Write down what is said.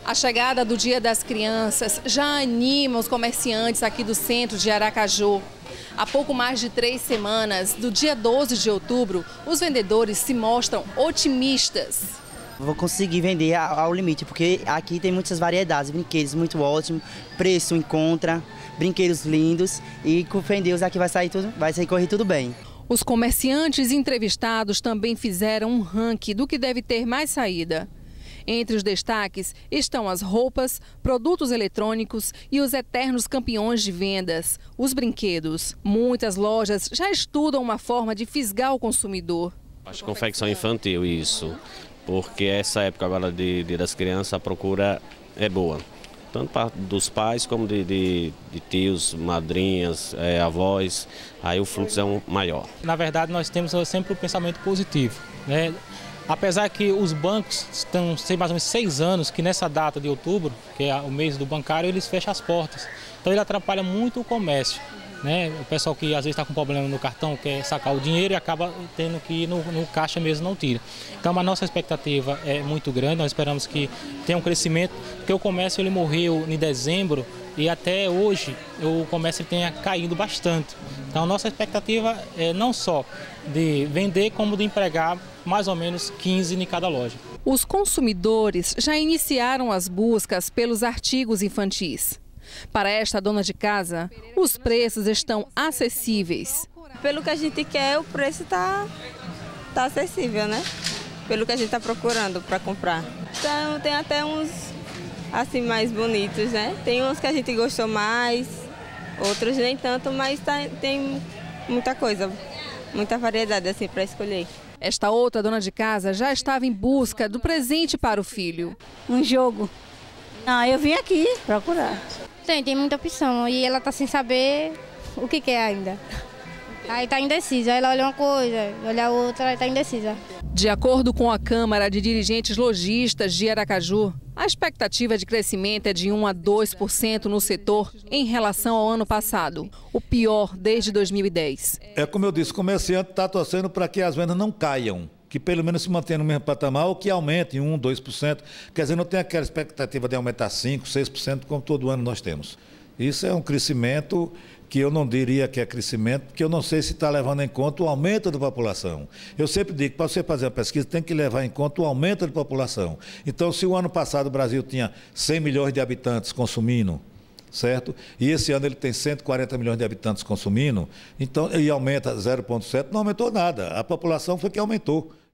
A chegada do Dia das Crianças já anima os comerciantes aqui do centro de Aracaju. Há pouco mais de 3 semanas, do dia 12 de outubro, os vendedores se mostram otimistas. Vou conseguir vender ao limite, porque aqui tem muitas variedades, brinquedos muito ótimos, preço em conta, brinquedos lindos e com vendedores aqui vai sair correr tudo bem. Os comerciantes entrevistados também fizeram um ranking do que deve ter mais saída. Entre os destaques estão as roupas, produtos eletrônicos e os eternos campeões de vendas, os brinquedos. Muitas lojas já estudam uma forma de fisgar o consumidor. Acho que confecção infantil, isso, porque essa época agora das crianças a procura é boa. Tanto dos pais como de tios, madrinhas, avós, aí o fluxo é maior. Na verdade, nós temos sempre o pensamento positivo, né? Apesar que os bancos estão sem mais ou menos 6 anos, que nessa data de outubro, que é o mês do bancário, eles fecham as portas. Então ele atrapalha muito o comércio, né? O pessoal que às vezes está com problema no cartão, quer sacar o dinheiro e acaba tendo que ir no caixa mesmo, não tira. Então a nossa expectativa é muito grande, nós esperamos que tenha um crescimento, porque o comércio ele morreu em dezembro e até hoje o comércio tenha caído bastante. Então a nossa expectativa é não só de vender, como de empregar mais ou menos 15 em cada loja. Os consumidores já iniciaram as buscas pelos artigos infantis. Para esta dona de casa, os preços estão acessíveis. Pelo que a gente quer, o preço tá acessível, né? Pelo que a gente está procurando para comprar. Então tem até uns assim mais bonitos, né? Tem uns que a gente gostou mais, outros nem tanto, mas tem muita coisa, muita variedade assim para escolher. Esta outra dona de casa já estava em busca do presente para o filho. Um jogo. Eu vim aqui procurar. Tem muita opção e ela está sem saber o que quer ainda. Aí está indecisa, ela olha uma coisa, olha outra, está indecisa. De acordo com a Câmara de Dirigentes Lojistas de Aracaju, a expectativa de crescimento é de 1 a 2% no setor em relação ao ano passado, o pior desde 2010. É como eu disse, o comerciante está torcendo para que as vendas não caiam, que pelo menos se mantenha no mesmo patamar ou que aumente em 1, 2%. Quer dizer, não tem aquela expectativa de aumentar 5%, 6%, como todo ano nós temos. Isso é um crescimento que eu não diria que é crescimento, porque eu não sei se está levando em conta o aumento da população. Eu sempre digo que para você fazer a pesquisa tem que levar em conta o aumento da população. Então, se o ano passado o Brasil tinha 100 milhões de habitantes consumindo, certo? E esse ano ele tem 140 milhões de habitantes consumindo, então, e aumenta 0,7, não aumentou nada. A população foi que aumentou.